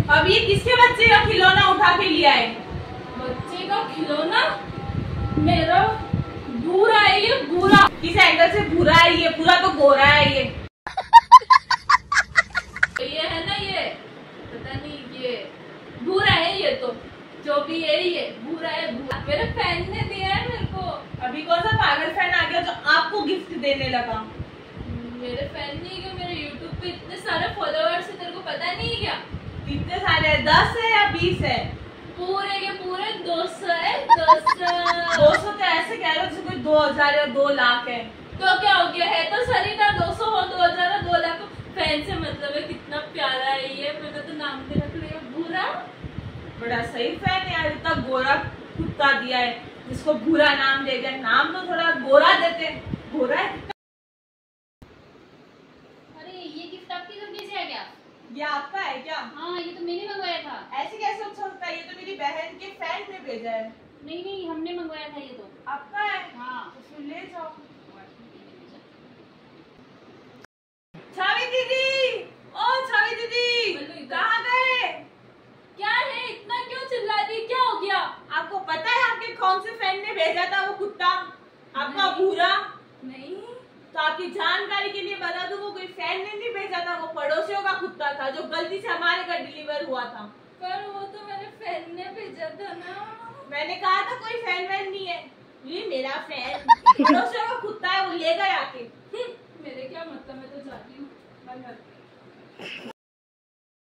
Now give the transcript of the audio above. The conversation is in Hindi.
अब ये किसके बच्चे का खिलौना उठा के लिया है? बच्चे का खिलौना? मेरा भूरा है ये, भूरा। किस एंगल से भूरा है ये? पूरा तो गोरा है ये है ना, ये पता नहीं, ये भूरा है ये तो, जो भी है ये भूरा है, भूरा। मेरे फैन ने दिया है मेरे को। अभी कौन सा पागल फैन आ गया जो आपको गिफ्ट देने लगा? मेरे फैन नहीं है, मेरे YouTube पे इतने सारे फॉलोअर्स है, तेरे को पता नहीं है क्या? कितने सारे है? 10 है या 20 है? पूरे के पूरे 200 है। 200 तो ऐसे कह रहे हो जैसे कोई 2000 या 2 लाख है। तो क्या हो गया है? तो सही ना, 200 हो, 2000 हो, 2 लाख। फैन से मतलब है, कितना प्यारा है ये। मैंने तो नाम भी रख लिया भूरा। बड़ा सही फैन है यार, इतना गोरा कुत्ता दिया है जिसको भूरा नाम दे दिया। नाम तो थोड़ा गोरा देते। गोरा है। अरे ये गिफ्ट आपके घर कैसे आ गया? ये आपका है क्या? हाँ, ये तो मैंने मंगवाया था। ऐसे कैसे हो सकता है? ये तो मेरी बहन के फैन ने भेजा है। नहीं नहीं, हमने मंगवाया था ये तो। आपका है? हाँ। तो फिर ले जाओ। छवि दीदी, ओ छवि दीदी, कहाँ गए? क्या है, इतना क्यों चिल्ला रही? क्या हो गया? आपको पता है आपके कौन से फैन ने भेजा था वो कुत्ता? आपका भूरा? नहीं। तो आपकी जानकारी के लिए बता दूं, वो कोई फैन ने नहीं भेजा था, वो पड़ोसियों का कुत्ता था जो गलती से हमारे घर डिलीवर हुआ था। पर वो तो मेरे फैन ने भेजा था ना। मैंने कहा था कोई फैन वैन नहीं है। ये मेरा फैन पड़ोसियों का कुत्ता है, वो ले गए आके। मेरे क्या मतलब, मैं तो जाती हूँ।